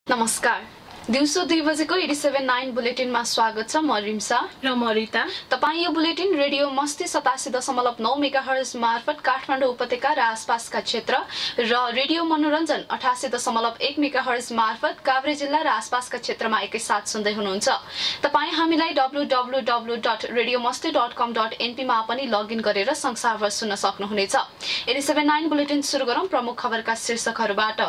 नमस्कार। दिउँसो 2 बजेको 87.9 बुलेटिनमा स्वागत छ। म रिम्सा र म रिता। तपाईं यो बुलेटिन रेडियो मस्ती 87.9 मेगाहर्ज मार्फत काठमाडौँ उपत्यका र आसपासका क्षेत्र र रेडियो मनोरञ्जन 88.1 मेगाहर्ज मार्फत काभ्रे जिल्ला र आसपासका क्षेत्रमा एकैसाथ सुन्दै हुनुहुन्छ। तपाईं हामीलाई www.radiomasti.com.np मा पनि लगइन गरेर संसारभर सुन्न सक्नुहुनेछ। 87.9 बुलेटिन सुरु गरौँ प्रमुख खबरका शीर्षकहरूबाट।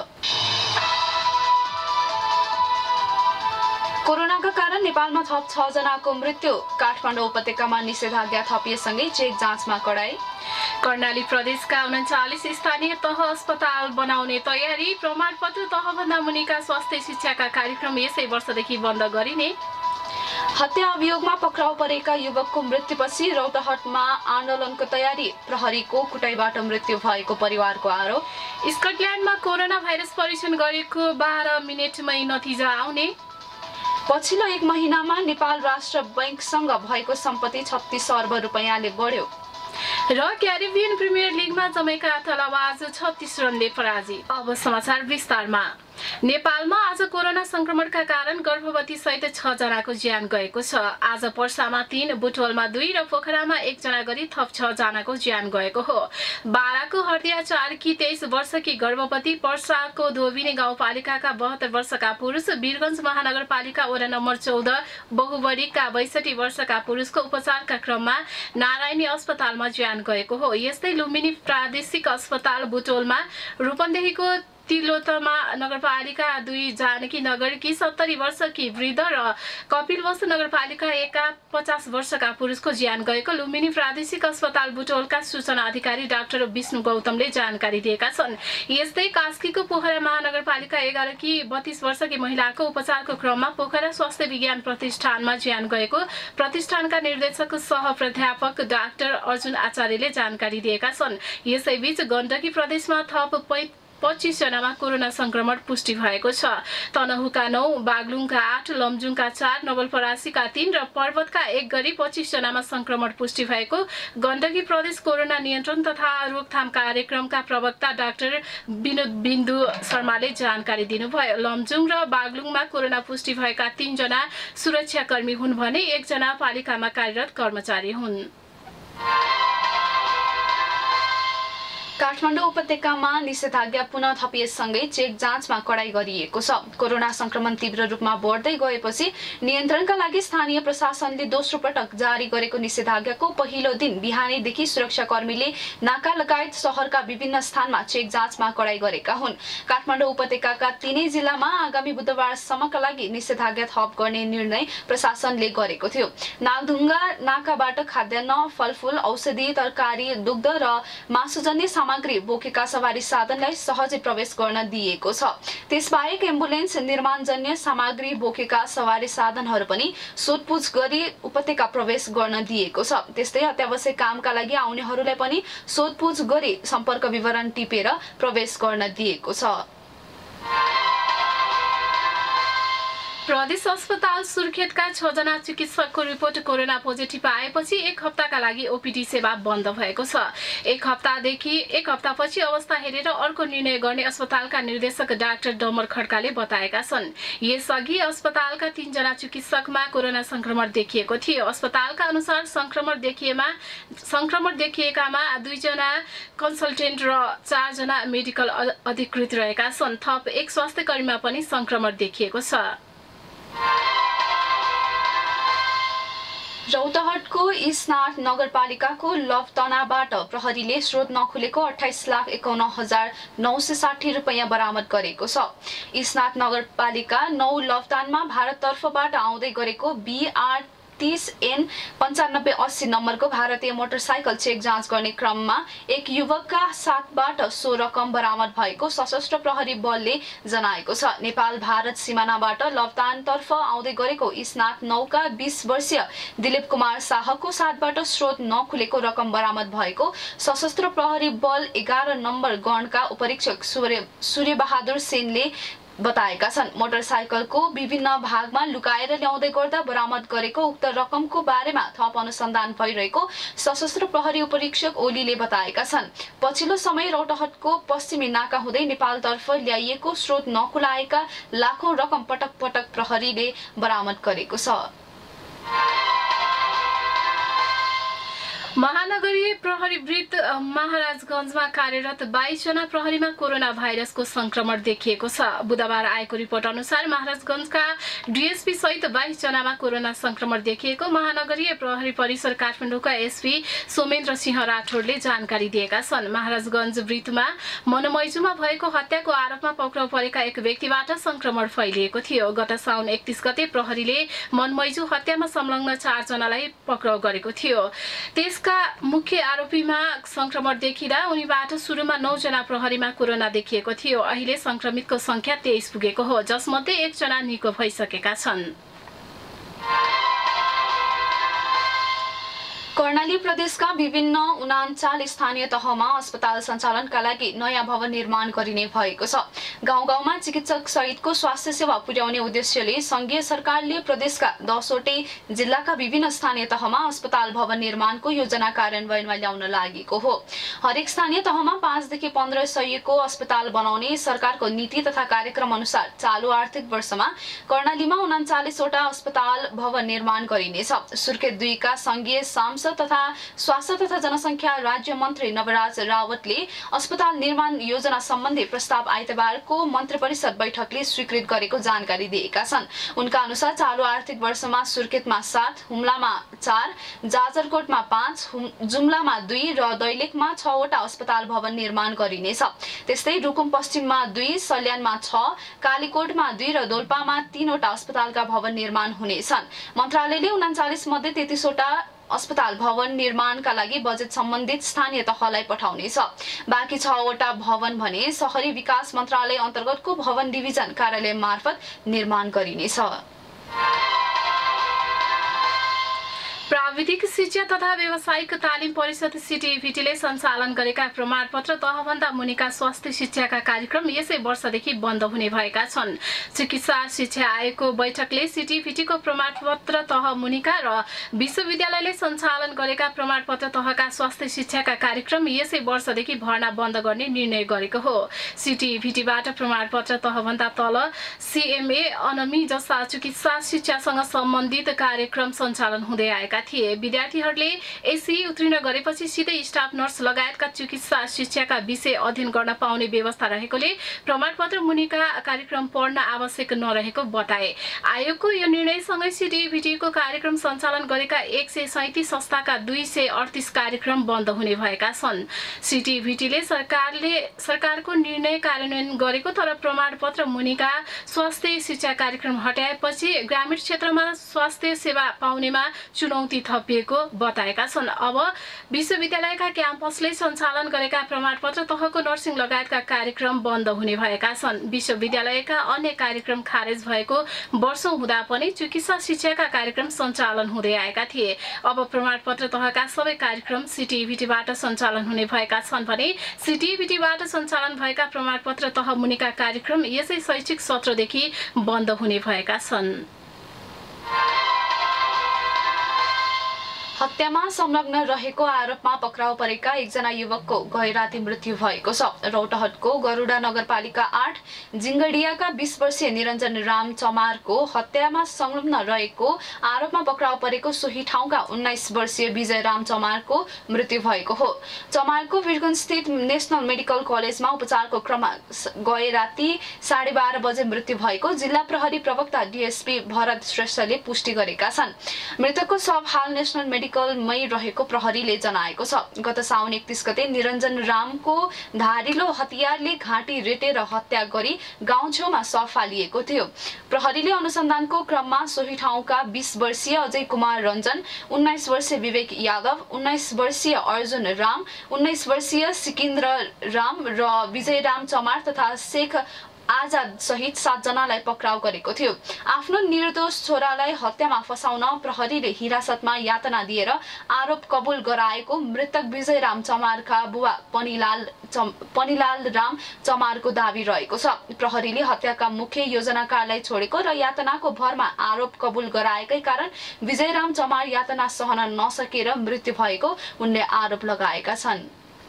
कोरोनाका कारण नेपालमा थप 6 जनाको मृत्यु। काठमाडौँ उपत्यकामा निषेधाज्ञा थपिएसँगै चेक जाँचमा कडाई। कर्णाली प्रदेशका 39 स्थानीय तह अस्पताल बनाउने तयारी। प्रमाणपत्र तहभन्दा मुनिका स्वास्थ्य शिक्षाका कार्यक्रम यसै वर्षदेखि बन्द गरिने। हत्या अभियोगमा पक्राउ परेका युवकको मृत्युपछि रौतहटमा आन्दोलनको तयारी। प्रहरीको कुटाईबाट मृत्यु भएको परिवारको आरोप। स्कटल्याण्डमा कोरोना भाइरस परीक्षण गरेको 12 मिनेटमै नतिजा आउने। पछिल्लो 1 महिनामा नेपाल राष्ट्र बैंकसँग भएको सम्पत्ति 36 अर्ब रुपैयाँले बढ्यो। र क्यारिबियन प्रिमियर लिगमा जमैका तलवाज 36 रनले पराजित। अब समाचार विस्तारमा। नेपालमा आज कोरोना संक्रमणका कारण गर्भवती सहित 6 जनाको ज्यान गएको छ। आज पर्सामा 3, बुटवलमा 2 र पोखरामा 1 जना गरी थप 6 जनाको ज्यान गएको हो। बाराको हर्दिया 4 की 23 वर्षकी गर्भवती, पर्साको धोबिनी गाउँपालिकाका 72 वर्षका पुरुष, वीरगञ्ज महानगरपालिका वडा नम्बर 14 बहुबडीका 62 वर्षका पुरुषको उपचारका क्रममा नारायणी अस्पतालमा ज्यान गएको हो। यस्तै लुम्बिनी प्रादेशिक अस्पताल बुटवलमा रूपन्देहीको तिलोत्तमा नगरपालिका 2 जानकी नगरकी 70 वर्षकी वृद्ध र कपिलवस्तु नगरपालिका 1 का 50 वर्षका पुरुषको ज्यान गएको लुम्बिनी प्रादेशिक अस्पताल बुटवलका सूचना अधिकारी डाक्टर विष्णु गौतमले जानकारी दिएका छन्। यस्तै कास्कीको पोखरा महानगरपालिका 11 की 32 वर्षकी महिलाको उपचारको क्रममा पोखरा स्वास्थ्य विज्ञान प्रतिष्ठानमा ज्यान गएको प्रतिष्ठानका निर्देशक सह प्राध्यापक डाक्टर अर्जुन आचार्यले जानकारी दिएका छन्। यसैबीच गण्डकी प्रदेशमा थप 25 जनामा कोरोना संक्रमण पुष्टि भएको छ। तनहुका 9, बागलुङका 8, लमजुङका 4, नवलपरासीका 3 र पर्वतका 1 गरी 25 जनामा संक्रमण पुष्टि भएको गण्डकी प्रदेश कोरोना नियन्त्रण तथा रोकथाम कार्यक्रमका प्रवक्ता डाक्टर विनोद बिन्दु शर्माले जानकारी दिनुभयो। लमजुङ र बागलुङमा कोरोना पुष्टि भएका 3 जना सुरक्षाकर्मी हुन् भने 1 जना पालिकामा कार्यरत कर्मचारी हुन्। काठमाडौँ उपत्यकामा निषेधाज्ञा पुनः थपिएसँगै चेक जाँचमा कडाई गरिएको छ। कोरोना संक्रमण तीव्र रूपमा बढ्दै गएपछि नियन्त्रणका लागि स्थानीय प्रशासनले दोस्रो पटक जारी गरेको निषेधाज्ञाको पहिलो दिन बिहानैदेखि सुरक्षाकर्मीले नाका लगायत शहरका विभिन्न स्थानमा चेक जाँचमा कडाई गरेका हुन्। काठमाडौँ उपत्यकाका 3 जिल्लामा आगामी बुधबारसम्मका लागि निषेधाज्ञा थप गर्ने निर्णय प्रशासनले गरेको थियो। नागढुङ्गा नाकाबाट खाद्यान्न, फलफूल, औषधि, तरकारी, दुग्ध र मासुजन्य सामग्री बोकेका सवारी साधनलाई सहजै प्रवेश गर्न दिएको छ। त्यसबाहेक एम्बुलेन्स, निर्माणजन्य सामग्री बोकेका सवारी साधनहरू पनि सोधपुछ गरी उपत्यका प्रवेश गर्न दिएको छ। त्यस्तै अत्यावश्यक कामका लागि आउनेहरूलाई पनि सोधपुछ गरी सम्पर्क विवरण टिपेर प्रवेश गर्न दिएको छ। प्रदेश अस्पताल सुर्खेतका 6 जना चिकित्सकको रिपोर्ट कोरोना पोजिटिभ आएपछि 1 हप्ताका लागि ओपीडी सेवा बन्द भएको छ। 1 हप्तापछि अवस्था हेरेर अर्को निर्णय गर्ने अस्पतालका निर्देशक डाक्टर डमर खड्काले बताएका छन्। यसअघि अस्पतालका 3 जना चिकित्सकमा कोरोना संक्रमण देखिएको थियो। अस्पतालका अनुसार संक्रमण देखिएकामा 2 जना कन्सल्टेन्ट र 4 जना मेडिकल अधिकृत रहेका छन्। थप 1 स्वास्थ्य कर्मीमा पनि संक्रमण देखिएको छ। रौतहटको इस्नाथ नगरपालिकाको लवतनाबाट प्रहरीले स्रोत नखुलेको 28,51,960 रुपैयाँ बरामद गरेको छ। इस्नाथ नगरपालिका 9 लवतानमा भारततर्फबाट आउँदै गरेको BR 30N 9580 नम्बरको भारतीय मोटरसाइकल चेक जाँच गर्ने क्रममा एक युवकका साथबाट सो रकम बरामद भएको सशस्त्र प्रहरी बलले जनाएको छ। नेपाल भारत सिमानाबाट लवतानतर्फ आउँदै गरेको इस्नाथ 9 का 20 वर्षीय दिलीप कुमार शाहको साथबाट स्रोत नखुलेको रकम बरामद भएको सशस्त्र प्रहरी बल 11 नम्बर गणका उपरीक्षक सूर्यबहादुर सेनले बताएका छन्। मोटरसाइकलको विभिन्न भागमा लुकाएर ल्याउँदै गर्दा बरामद गरेको उक्त रकमको बारेमा थप अनुसन्धान भइरहेको सशस्त्र प्रहरी उपरीक्षक ओलीले बताएका छन्। पछिल्लो समय रौतहटको पश्चिमी नाका हुँदै नेपालतर्फ ल्याइएको स्रोत नखुलाएका लाखौं रकम पटक पटक प्रहरीले बरामद गरेको छ। महानगरीय प्रहरी वृत्त महाराजगञ्जमा कार्यरत 22 जना प्रहरीमा कोरोना भाइरसको संक्रमण देखिएको छ। बुधबार आएको रिपोर्ट अनुसार महाराजगञ्जका डीएसपी सहित 22 जनामा कोरोना संक्रमण देखिएको महानगरीय प्रहरी परिसर काठमाडौँका एसपी सोमेन्द्र सिंह राठौडले जानकारी दिएका छन्। महाराजगञ्ज वृत्तमा मनमैजुमा भएको हत्याको आरोपमा पक्राउ परेका एक व्यक्तिबाट संक्रमण फैलिएको थियो। गत साउन 31 गते प्रहरीले मनमैजु हत्यामा संलग्न 4 जनालाई पक्राउ गरेको थियो। त्यसका मुख्य आरोपीमा संक्रमण देखिँदा उनीबाट सुरुमा 9 जना प्रहरीमा कोरोना देखिएको थियो। अहिले संक्रमितको संख्या 23 पुगेको हो, जसमध्ये 1 जना निको भइसकेका छन्। कर्णाली प्रदेशका विभिन्न 39 स्थानीय तहमा अस्पताल सञ्चालनका लागि नयाँ भवन निर्माण गरिने भएको छ। गाउँ गाउँमा चिकित्सक सहितको स्वास्थ्य सेवा पुर्याउने उद्देश्यले संघीय सरकारले प्रदेशका 10वटै जिल्लाका विभिन्न स्थानीय तहमा अस्पताल भवन निर्माणको योजना कार्यान्वयनमा ल्याउन लागेको हो। हरेक स्थानीय तहमा 5 देखि 15 सयको अस्पताल बनाउने सरकारको नीति तथा कार्यक्रम अनुसार चालु आर्थिक वर्षमा कर्णालीमा 39 वटा अस्पताल भवन निर्माण गरिनेछ। सुर्खेत 2 का संघीय सांसद तथा स्वास्थ्य तथा जनसंख्या राज्य मन्त्री नवराज रावतले अस्पताल निर्माण योजना सम्बन्धी प्रस्ताव आइतबारको मन्त्री परिषद बैठकले स्वीकृत गरेको जानकारी दिएका छन्। उनका अनुसार चालु आर्थिक वर्षमा सुर्खेतमा 7, हुम्लामा 4, जाजरकोटमा 5, जुम्लामा 2 र दैलेखमा 6 वटा अस्पताल भवन निर्माण गरिनेछ। त्यस्तै रुकुम पश्चिममा 2, सल्यानमा 6, कालीकोटमा 2 र दोलपामा 3 वटा अस्पतालका भवन निर्माण हुनेछन्। मन्त्रालयले 39 मध्ये 33 वटा अस्पताल भवन निर्माणका लागि बजेट सम्बन्धित स्थानीय तहलाई पठाउनेछ। बाँकी 6 वटा भवन भने शहरी विकास मन्त्रालय अन्तर्गतको भवन डिभिजन कार्यालय मार्फत निर्माण गरिनेछ। प्राविधिक शिक्षा तथा व्यावसायिक तालिम परिषद सिटिभिटीले सञ्चालन गरेका प्रमाणपत्र तहभन्दा मुनिका स्वास्थ्य शिक्षाका कार्यक्रम यसै वर्षदेखि बन्द हुने भएका छन्। चिकित्सा शिक्षा आयोगको बैठकले सिटिभिटीको प्रमाणपत्र तह मुनिका र विश्वविद्यालयले सञ्चालन गरेका प्रमाणपत्र तहका स्वास्थ्य शिक्षाका कार्यक्रम यसै वर्षदेखि भर्ना बन्द गर्ने निर्णय गरेको हो। सिटिभिटीबाट प्रमाणपत्र तहभन्दा तल सीएमए, अनमी जस्ता चिकित्सा शिक्षासँग सम्बन्धित कार्यक्रम सञ्चालन हुँदै आएका थिए। विद्यार्थीहरूले एसी उत्तीर्ण गरेपछि सिधै स्टाफ नर्स लगायतका चिकित्सा शिक्षाका विषय अध्ययन गर्न पाउने व्यवस्था रहेकोले प्रमाणपत्र मुनिका कार्यक्रम पढ्न आवश्यक नरहेको बताए। आयोगको यो निर्णयसँगै सिटिभिटीको कार्यक्रम सञ्चालन गरेका 137 संस्थाका 238 कार्यक्रम बन्द हुने भएका छन्। सिटिभिटीले सरकारको निर्णय कार्यान्वयन गरेको तर प्रमाणपत्र मुनिका स्वास्थ्य शिक्षा कार्यक्रम हटाएपछि ग्रामीण क्षेत्रमा स्वास्थ्य सेवा पाउनेमा चुनौती थपिएको बताएका छन्। अब विश्वविद्यालयका क्याम्पसले सञ्चालन गरेका प्रमाणपत्र तहको नर्सिङ लगायतका कार्यक्रम बन्द हुने भएका छन्। विश्वविद्यालयका अन्य कार्यक्रम खारेज भएको वर्षौं हुँदा पनि चिकित्सा शिक्षाका कार्यक्रम सञ्चालन हुँदै आएका थिए। अब प्रमाणपत्र तहका सबै कार्यक्रम सिटिभिटीबाट सञ्चालन हुने भएका छन् भने सिटिभिटीबाट सञ्चालन भएका प्रमाणपत्र तह मुनिका कार्यक्रम यसै शैक्षिक सत्रदेखि बन्द हुने भएका छन्। हत्यामा संलग्न रहेको आरोपमा पक्राउ परेका एकजना युवकको गैराती मृत्यु भएको छ। रौतहटको गरुडा नगरपालिका 8 जिंगडियाका 20 वर्षीय निरञ्जन राम चमारको हत्यामा संलग्न रहेको आरोपमा पक्राउ परेको सोही ठाउँका 19 वर्षीय विजय राम चमारको मृत्यु भएको हो। चमारको वीरगञ्जस्थित नेशनल मेडिकल कलेजमा उपचारको क्रममा गए राति 12:30 बजे मृत्यु भएको जिल्ला प्रहरी प्रवक्ता डीएसपी भरत श्रेष्ठले पुष्टि गरेका छन्। मृतकको शव हाल नेशनल मेडिकलमै रहेको प्रहरीले जनाएको छ। गत साउन 31 गते निरञ्जन रामको धारिलो हतियारले घाँटी रेटेर हत्या गरी गाउँ छेउमा शव फालिएको थियो। प्रहरीले अनुसन्धानको क्रममा सोही ठाउँका 20 वर्षीय अजय कुमार रञ्जन, 19 वर्षीय विवेक यादव, 19 वर्षीय अर्जुन राम, 19 वर्षीय सिकिन्द्र राम र विजय राम चमार तथा शेख आजाद सहित 7 जनालाई पक्राउ गरेको थियो। आफ्नो निर्दोष छोरालाई हत्यामा फसाउन प्रहरीले हिरासतमा यातना दिएर आरोप कबुल गराएको मृतक विजयराम चमारका बुवा पनिलाल राम चमारको दावी रहेको छ। प्रहरीले हत्याका मुख्य योजनाकारलाई छोडेको र यातनाको भरमा आरोप कबुल गराएकै कारण विजयराम चमार यातना सहन नसकेर मृत्यु भएको उनले आरोप लगाएका छन्।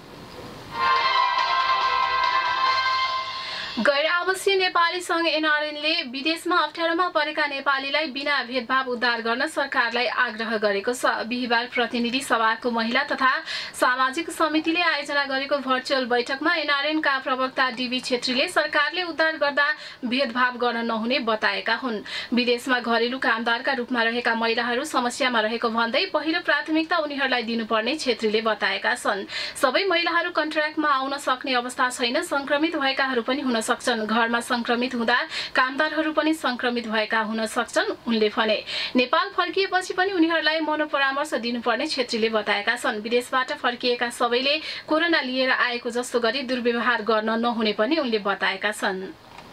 गैर आवासीय नेपाली संघ एनआरएनले विदेशमा अप्ठ्यारोमा परेका नेपालीलाई बिना भेदभाव उद्धार गर्न सरकारलाई आग्रह गरेको छ। बिहिबार प्रतिनिधि सभाको महिला तथा सामाजिक समितिले आयोजना गरेको भर्चुअल बैठकमा एनआरएनका प्रवक्ता डीबी छेत्रीले सरकारले उद्धार गर्दा भेदभाव गर्न नहुने बताएका हुन्। विदेशमा घरेलु कामदारका रूपमा रहेका महिलाहरू समस्यामा रहेको भन्दै पहिलो प्राथमिकता उनीहरूलाई दिनुपर्ने छेत्रीले बताएका छन्। सबै महिलाहरू कन्ट्र्याक्टमा आउन सक्ने अवस्था छैन, संक्रमित भएकाहरू पनि हुन सक्छन्। घरमा संक्रमित हुँदा कामदारहरू पनि संक्रमित भएका हुन सक्छन् उनले भने। नेपाल फर्किएपछि पनि उनीहरूलाई मनोपरामर्श दिनुपर्ने छेत्रीले बताएका छन्। विदेशबाट फर्किएका सबैले कोरोना लिएर आएको जस्तो गरी दुर्व्यवहार गर्न नहुने पनि उनले बताएका छन्।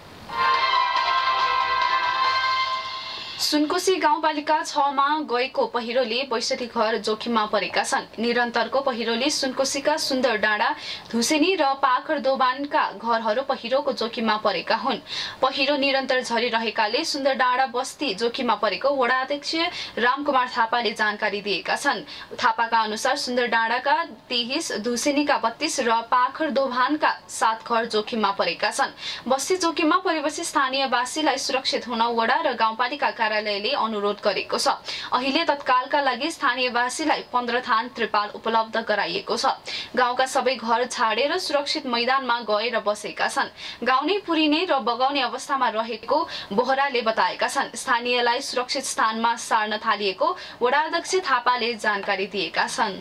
सुनकोशी गाउँपालिका 6 मा गएको पहिरोले 62 घर जोखिममा परेका छन्। निरन्तरको पहिरोले सुनकोशीका सुन्दर डाँडा, धुसेनी र पाखर दोबानका घरहरू पहिरोको जोखिममा परेका हुन्। पहिरो निरन्तर झरिरहेकाले सुन्दर डाँडा बस्ती जोखिममा परेको वडा अध्यक्ष रामकुमार थापाले जानकारी दिएका छन्। थापाका अनुसार सुन्दर डाँडाका 23, धुसेनीका 32 र पाखर दोभानका 7 घर जोखिममा परेका छन्। बस्ती जोखिममा परेपछि स्थानीयवासीलाई सुरक्षित हुन वडा र गाउँपालिका कार्यालयले अनुरोध गरेको छ। अहिले तत्कालका लागि स्थानीयवासीलाई 15 थान त्रिपाल उपलब्ध गराइएको छ। गाउँका सबै घर छाडेर सुरक्षित मैदानमा गएर बसेका छन्। गाउने पुरिने र बगाउने अवस्थामा रहेको बोहराले बताएका छन्। स्थानीयलाई सुरक्षित स्थानमा सार्न थालिएको वडा अध्यक्ष थापाले जानकारी दिएका छन्।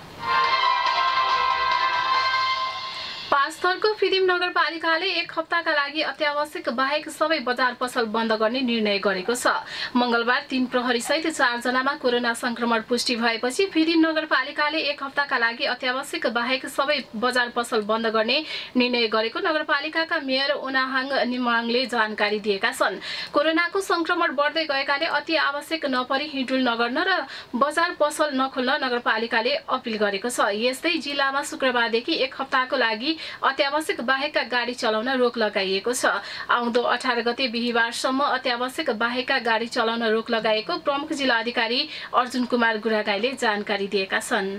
पाँचथरको फिदिम नगरपालिकाले 1 हप्ताका लागि अत्यावश्यक बाहेक सबै बजार पसल बन्द गर्ने निर्णय गरेको छ। मंगलबार 3 प्रहरी सहित 4 जनामा कोरोना संक्रमण पुष्टि भएपछि फिदिम नगरपालिकाले 1 हप्ताका लागि अत्यावश्यक बाहेक सबै बजार पसल बन्द गर्ने निर्णय गरेको नगरपालिकाका मेयर ओनाहाङ निमाङले जानकारी दिएका छन्। कोरोनाको संक्रमण बढ्दै गएकाले अति आवश्यक नपरी हिँडुल नगर्न र बजार पसल नखोल्न नगरपालिकाले अपील गरेको छ। यस्तै जिल्लामा शुक्रबारदेखि 1 हप्ताको लागि अत्यावश्यक बाहेकका गाडी चलाउन रोक लगाइएको छ। आउँदो 18 गते बिहिबारसम्म अत्यावश्यक बाहेकका गाडी चलाउन रोक लगाएको प्रमुख जिल्ला अधिकारी अर्जुन कुमार गुरागाईले जानकारी दिएका छन्।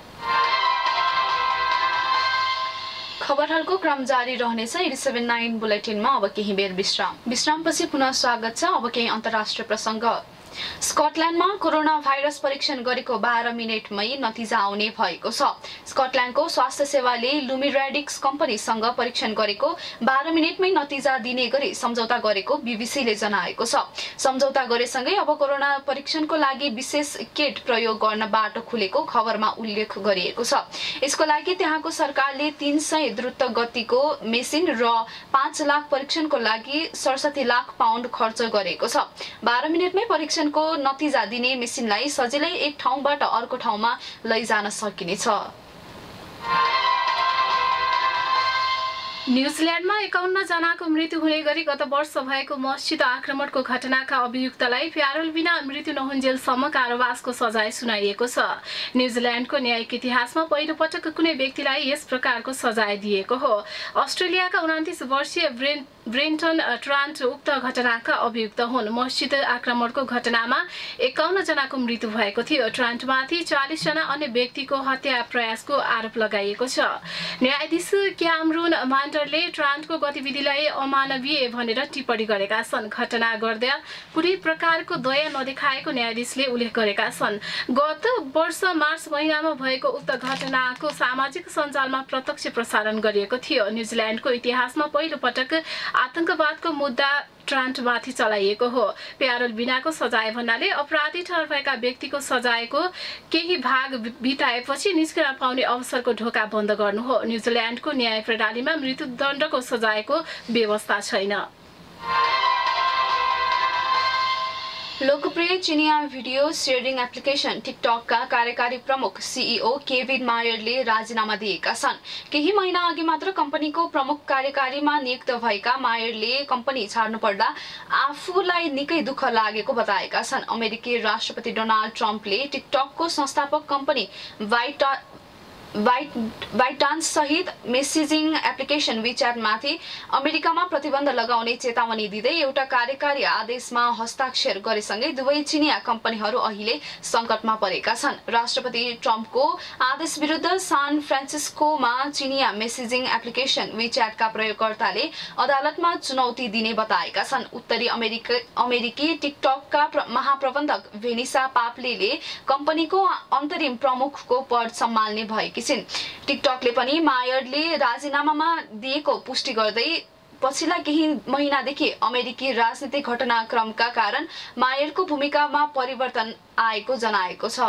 खबरहरूको क्रम जारी रहनेछ। 87.9 बुलेटिनमा अब केही बेर विश्रामपछि पुनः स्वागत छ। अब केही अन्तर्राष्ट्रिय प्रसङ्ग। स्कटल्यान्डमा कोरोना भाइरस परीक्षण गरेको 12 मिनेटमै नतिजा आउने भएको छ। स्कटल्यान्डको स्वास्थ्य सेवाले लुमिरेडिक्स कम्पनीसँग परीक्षण गरेको 12 मिनेटमै नतिजा दिने गरी सम्झौता गरेको बीबीसीले जनाएको छ। सम्झौता गरेसँगै अब कोरोना परीक्षणको लागि विशेष किट प्रयोग गर्न बाटो खुलेको खबरमा उल्लेख गरिएको छ। यसको लागि त्यहाँको सरकारले 300 द्रुत गतिको मेसिन र 5 लाख परीक्षणको लागि 67 लाख पाउन्ड खर्च गरेको छ। 12 मिनेटमै परीक्षणको नतिजा दिने मेसिनलाई सजिलै एक ठाउँबाट अर्को ठाउँमा लैजान सकिनेछ। न्युजिल्यान्डमा 51 जनाको मृत्यु हुने गरी गत वर्ष भएको मस्जिद आक्रमणको घटनाका अभियुक्तलाई प्यारोल बिना मृत्यु नहुन्जेलसम्म कारावासको सजाय सुनाइएको छ। न्युजिल्यान्डको न्यायिक इतिहासमा पहिलो पटक कुनै व्यक्तिलाई यस प्रकारको सजाय दिएको हो। अस्ट्रेलियाका 29 वर्षीय ब्रेन्टन ट्रान्ट उक्त घटनाका अभियुक्त हुन्। मस्जिद आक्रमणको घटनामा 51 जनाको मृत्यु भएको थियो। ट्रान्टमाथि 40 जना अन्य व्यक्तिको हत्या प्रयासको आरोप लगाइएको छ। न्यायाधीश क्यामरुन मान्टरले ट्रान्टको गतिविधिलाई अमानवीय भनेर टिप्पणी गरेका छन्। घटना गर्दा कुनै प्रकारको दया नदेखाएको न्यायाधीशले उल्लेख गरेका छन्। गत वर्ष मार्च महिनामा भएको उक्त घटनाको सामाजिक सञ्जालमा प्रत्यक्ष प्रसारण गरिएको थियो। न्युजिल्यान्डको इतिहासमा पहिलो पटक आतंकवादको मुद्दा ट्रान्टमाथि चलाइएको हो। प्यारोल बिनाको सजाय भन्नाले अपराधी ठहर भएका व्यक्तिको सजायको केही भाग बिताएपछि निस्कन पाउने अवसरको ढोका बन्द गर्नु हो। न्युजिल्यान्डको न्याय प्रणालीमा मृत्युदण्डको सजायको व्यवस्था छैन। लोकप्रिय चिनिया भिडियो शेयरिङ एप्लिकेसन टिकटकका कार्यकारी प्रमुख सीईओ केभिन मायरले राजीनामा दिएका छन्। केही महिना अघि मात्र कम्पनीको प्रमुख कार्यकारीमा नियुक्त भएका मायरले कम्पनी छाड्नु पर्दा आफूलाई निकै दुःख लागेको बताएका छन्। अमेरिकी राष्ट्रपति डोनाल्ड ट्रम्पले टिकटकको संस्थापक कम्पनी बाइटान्स सहित मेसेजिङ एप्लिकेसन विच्याटमाथि अमेरिकामा प्रतिबन्ध लगाउने चेतावनी दिँदै एउटा कार्यकारी आदेशमा हस्ताक्षर गरेसँगै दुवै चिनिया कम्पनीहरू अहिले संकटमा परेका छन्। राष्ट्रपति ट्रम्पको आदेश विरुद्ध सान फ्रान्सिस्कोमा चिनिया मेसेजिङ एप्लिकेसन विच्याटका प्रयोगकर्ताले अदालतमा चुनौती दिने बताएका छन्। उत्तरी अमेरिकी टिकटकका महाप्रबन्धक भेनिसा पाप्लेले कम्पनीको अन्तरिम प्रमुखको पद सम्हाल्ने भएकी छिन्। टिकटकले पनि मायरले राजीनामामा दिएको पुष्टि गर्दै पछिल्ला केही महिनादेखि अमेरिकी राजनीतिक घटनाक्रमका कारण मायरको भूमिकामा परिवर्तन आएको जनाएको छ।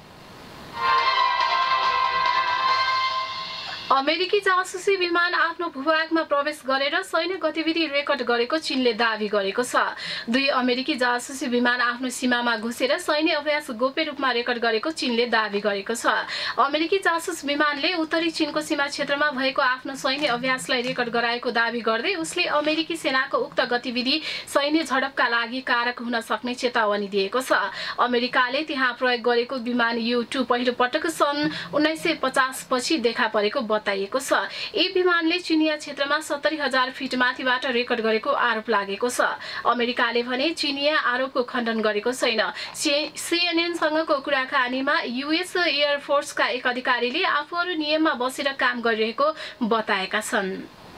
अमेरिकी जासुसी विमान आफ्नो भूभागमा प्रवेश गरेर सैन्य गतिविधि रेकर्ड गरेको चीनले दावी गरेको छ। दुई अमेरिकी जासुसी विमान आफ्नो सीमामा घुसेर सैन्य अभ्यास गोप्य रूपमा रेकर्ड गरेको चीनले दावी गरेको छ। अमेरिकी जासुस विमानले उत्तरी चीनको सीमा क्षेत्रमा भएको आफ्नो सैन्य अभ्यासलाई रेकर्ड गराएको दावी गर्दै उसले अमेरिकी सेनाको उक्त गतिविधि सैन्य झडपका लागि कारक हुन सक्ने चेतावनी दिएको छ। अमेरिकाले त्यहाँ प्रयोग गरेको विमान U-2 पहिलो पटक सन् 1950 पछि देखा परेको बताइएको छ। यी विमानले चिनिया क्षेत्रमा 70,000 फिट माथिबाट रेकर्ड गरेको आरोप लागेको छ। अमेरिकाले भने चिनिया आरोपको खण्डन गरेको छैन। CNN सँगको कुराकानीमा US एयरफोर्सका एक अधिकारीले आफूहरू नियममा बसेर काम गरिरहेको बताएका छन्।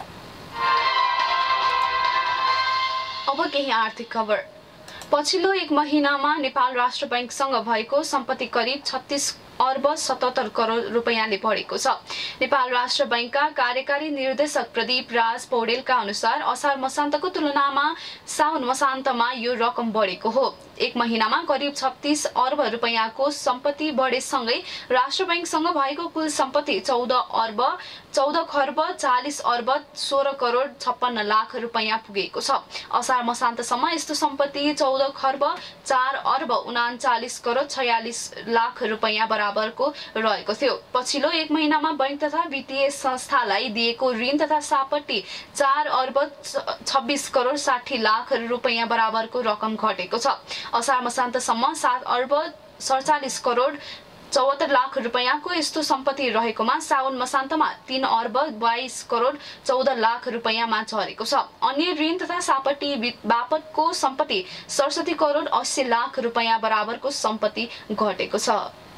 अब केही आर्थिक खबर। पछिल्लो एक महिनामा नेपाल राष्ट्र बैंकसँग भएको सम्पत्ति करिब 36 अर्ब 77 करोड रुपैयाँले बढेको छ। नेपाल राष्ट्र बैंकका कार्यकारी निर्देशक प्रदीप राज पौडेलका अनुसार असार मसान्तको तुलनामा साउन मसान्तमा यो रकम बढेको हो। एक महिनामा करिब 36 अर्ब रुपैयाँको सम्पत्ति बढेसँगै राष्ट्र बैंकसँग भएको कुल सम्पत्ति 14 खर्ब 40 अर्ब 16 करोड 56 लाख रुपैयाँ पुगेको छ। असार मसान्तसम्म यस्तो सम्पत्ति 14 खर्ब 4 अर्ब 39 करोड 46 लाख रुपैयाँ बराबरको रहेको थियो। पछिल्लो एक महिनामा बैंक तथा वित्तीय संस्थालाई दिएको ऋण तथा सापट्टी 4 अर्ब 26 करोड 60 लाख रुपैयाँ बराबरको रकम घटेको छ। असार मसान्तसम्म 7 अर्ब 47 करोड 74 लाख रुपैयाँको यस्तो सम्पत्ति रहेकोमा साउन मसान्तमा 3 अर्ब 22 करोड 14 लाख रुपैयाँमा झरेको छ। अन्य ऋण तथा सापट्टी बापतको सम्पत्ति 67 करोड 80 लाख रुपैयाँ बराबरको सम्पत्ति घटेको छ।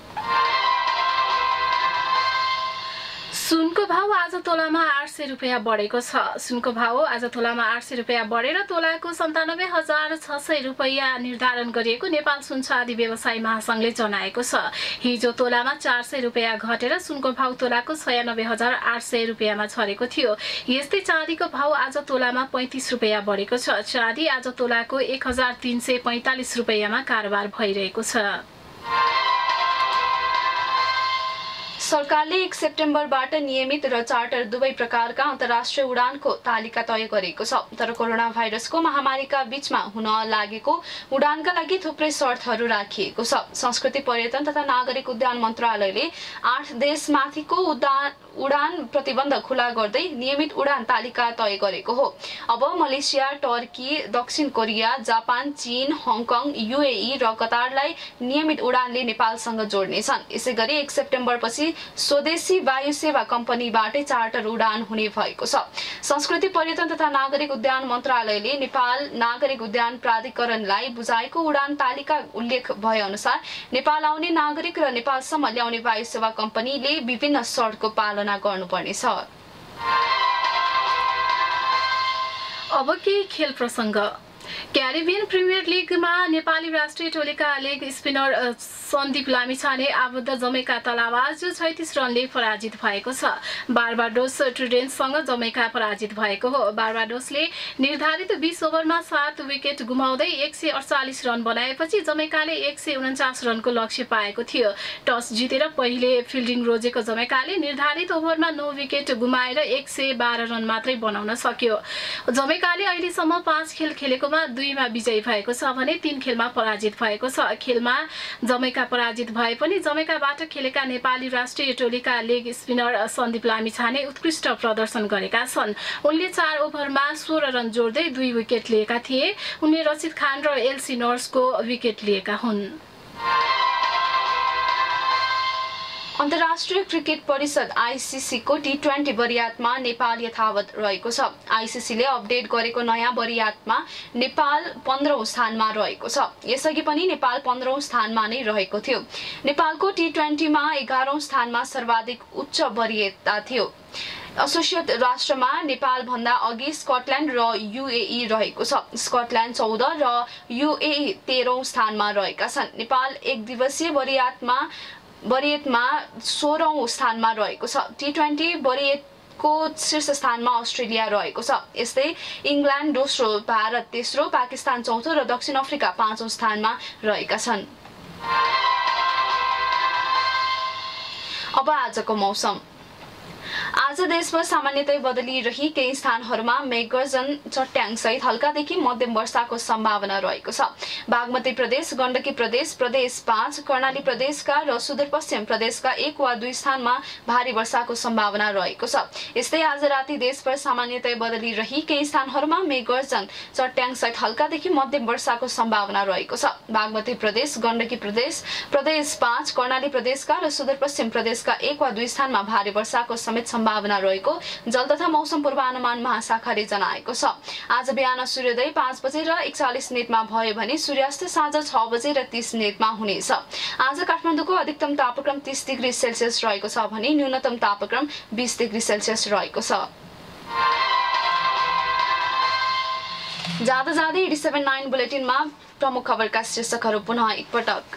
सुनको भाव आज तोलामा 800 रुपैयाँ बढेको छ। सुनको भाव आज तोलामा 800 रुपैयाँ बढेर तोलाको 97,600 रुपैयाँ निर्धारण गरिएको नेपाल सुन चाँदी व्यवसायी महासंघले जनाएको छ। हिजो तोलामा 400 रुपैयाँ घटेर सुनको भाव तोलाको 96,800 रुपैयाँमा झरेको थियो। यस्तै चाँदीको भाव आज तोलामा 35 रुपैयाँ बढेको छ। चाँदी आज तोलाको 1,345 रुपैयाँमा कारोबार भइरहेको छ। सरकारले 1 सेप्टेम्बरबाट नियमित र चार्टर दुवै प्रकारका अन्तर्राष्ट्रिय उडानको तालिका तय गरेको छ। तर कोरोना भाइरसको महामारीका बीचमा हुन लागेको उडानका लागि थुप्रै शर्तहरू राखिएको छ। संस्कृति पर्यटन तथा नागरिक उड्डयन मन्त्रालयले 8 देशमाथिको उडान प्रतिबन्ध खुला गर्दै नियमित उडान तालिका तय गरेको हो। अब मलेसिया, टर्की, दक्षिण कोरिया, जापान, चीन, हङकङ, UAE र कतारलाई नियमित उडानले नेपालसँग जोड्नेछन्। यसैगरी 1 सेप्टेम्बरपछि स्वदेशी वायु सेवा कम्पनीबाटै चार्टर उडान हुने भएको छ। संस्कृति पर्यटन तथा नागरिक उड्डयन मन्त्रालयले नेपाल नागरिक उड्डयन प्राधिकरणलाई बुझाएको उडान तालिका उल्लेख भए अनुसार नेपाल आउने नागरिक र नेपालसम्म ल्याउने वायु सेवा कम्पनीले विभिन्न शर्तको पालना गर्नुपर्नेछ। अब के खेल प्रसङ्ग। क्यारिबियन प्रिमियर लिगमा नेपाली राष्ट्रिय टोलीका लेग स्पिनर सन्दीप लामिछाने आबद्ध जमैका तलावाज 36 रनले पराजित भएको छ। बारबाडोस ट्रुडेन्ससँग जमैका पराजित भएको हो। बारबाडोसले निर्धारित 20 ओभरमा 7 विकेट गुमाउँदै 148 रन बनाएपछि जमैकाले 149 रनको लक्ष्य पाएको थियो। टस जितेर पहिले फिल्डिङ रोजेको जमैकाले निर्धारित ओभरमा 9 विकेट गुमाएर 112 रन मात्रै बनाउन सक्यो। जमैकाले अहिलेसम्म 5 खेल खेलेकोमा 2 मा विजयी भएको छ भने 3 खेलमा पराजित भएको छ। खेलमा जमैका पराजित भए पनि जमैकाबाट खेलेका नेपाली राष्ट्रिय टोलीका लेग स्पिनर सन्दीप लामिछाने उत्कृष्ट प्रदर्शन गरेका छन्। उनले 4 ओभरमा 16 रन जोड्दै 2 विकेट लिएका थिए। उनले रसिद खान र एलसी नर्सको विकेट लिएका हुन्। अन्तर्राष्ट्रिय क्रिकेट परिषद आईसीसी को टी20 वरियातमा नेपाल यथावत रहेको छ। आईसीसीले अपडेट गरेको नयाँ वरियातमा नेपाल 15औं स्थानमा रहेको छ। यसअघि पनि नेपाल 15औं स्थानमा नै रहेको थियो। नेपालको टी20 मा 11औं स्थानमा सर्वाधिक उच्च वरियता थियो। एसोसिएट राष्ट्रमा नेपाल भन्दा अघि स्कटल्यान्ड र यूएई रहेको छ। स्कटल्यान्ड 14 र यूएई 13औं स्थानमा रहेका छन्। नेपाल एक दिवसीय वरियतमा 16औं स्थानमा रहेको छ। टी20 वरियतको शीर्ष स्थानमा अस्ट्रेलिया रहेको छ। यस्तै इङ्ल्यान्ड दोस्रो, भारत तेस्रो, पाकिस्तान चौथो र दक्षिण अफ्रिका 5औं स्थानमा रहेका छन्। अब आजको मौसम। आज देशभर सामान्यतया बदली रही केही स्थानहरूमा मेघगर्जन चट्याङ सहित हल्कादेखि मध्यम वर्षाको सम्भावना रहेको छ। बागमती प्रदेश, गण्डकी प्रदेश, प्रदेश 5, कर्णाली प्रदेशका र सुदूरपश्चिम प्रदेशका 1 वा 2 स्थानमा भारी वर्षाको सम्भावना रहेको छ। यस्तै आज राति देशभर सामान्यतया बदली रही केही स्थानहरूमा मेघगर्जन चट्याङ सहित हल्कादेखि मध्यम वर्षाको सम्भावना रहेको छ। बागमती प्रदेश, गण्डकी प्रदेश, प्रदेश 5, कर्णाली प्रदेशका र सुदूरपश्चिम प्रदेशका 1 वा 2 स्थानमा भारी वर्षाको समेत सम्भावना रहेको जल तथा मौसम पूर्वानुमान महाशाखाले जनाएको छ। आज बिहान सूर्योदय 5 बजे र 41 मिनेटमा भयो भने सूर्यास्त साँझ 6 बजे र 30 मिनेटमा हुनेछ। आज काठमाडौँको अधिकतम तापक्रम 30 डिग्री सेल्सियस रहेको छ भने न्यूनतम तापक्रम 20 डिग्री सेल्सियस रहेको छ। जाँदा जाँदै 87.9 बुलेटिनमा प्रमुख खबरका शीर्षकहरू पुनः एकपटक।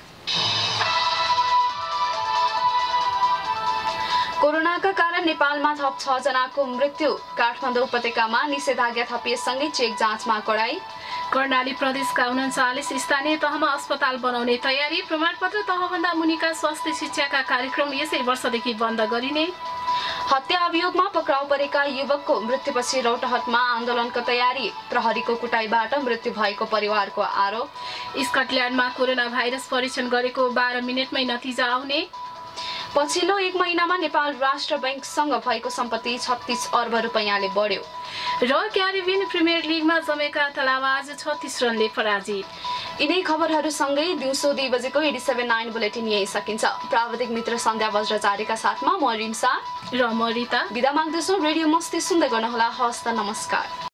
कोरोनाका कारण नेपालमा थप 6 जनाको मृत्यु। काठमाडौँ उपत्यकामा निषेधाज्ञा थपिएसँगै चेक जाँचमा कडाई। कर्णाली प्रदेशका 39 स्थानीय तहमा अस्पताल बनाउने तयारी। प्रमाणपत्र तहभन्दा मुनिका स्वास्थ्य शिक्षाका कार्यक्रम यसै वर्षदेखि बन्द गरिने। हत्या अभियोगमा पक्राउ परेका युवकको मृत्युपछि रौतहटमा आन्दोलनको तयारी। प्रहरीको कुटाईबाट मृत्यु भएको परिवारको आरोप। स्कटल्यान्डमा कोरोना भाइरस परीक्षण गरेको 12 मिनेटमै नतिजा आउने। पछिल्लो 1 महिनामा नेपाल राष्ट्र बैंकसँग भएको सम्पत्ति 36 अर्ब रुपैयाँले बढ्यो। र क्यारिबियन प्रिमियर लिगमा जमेका तलावाज 36 रनले पराजित। यिनै खबरहरूसँगै दिउँसो 2 बजेको 87.9 बुलेटिन यही सकिन्छ। प्राविधिक मित्र सन्ध्या वज्राचार्यका साथमा म रिम्सा र म रिता बिदा माग्दछु। रेडियो मस्ती सुन्दै गर्नुहोला। हस्त नमस्कार।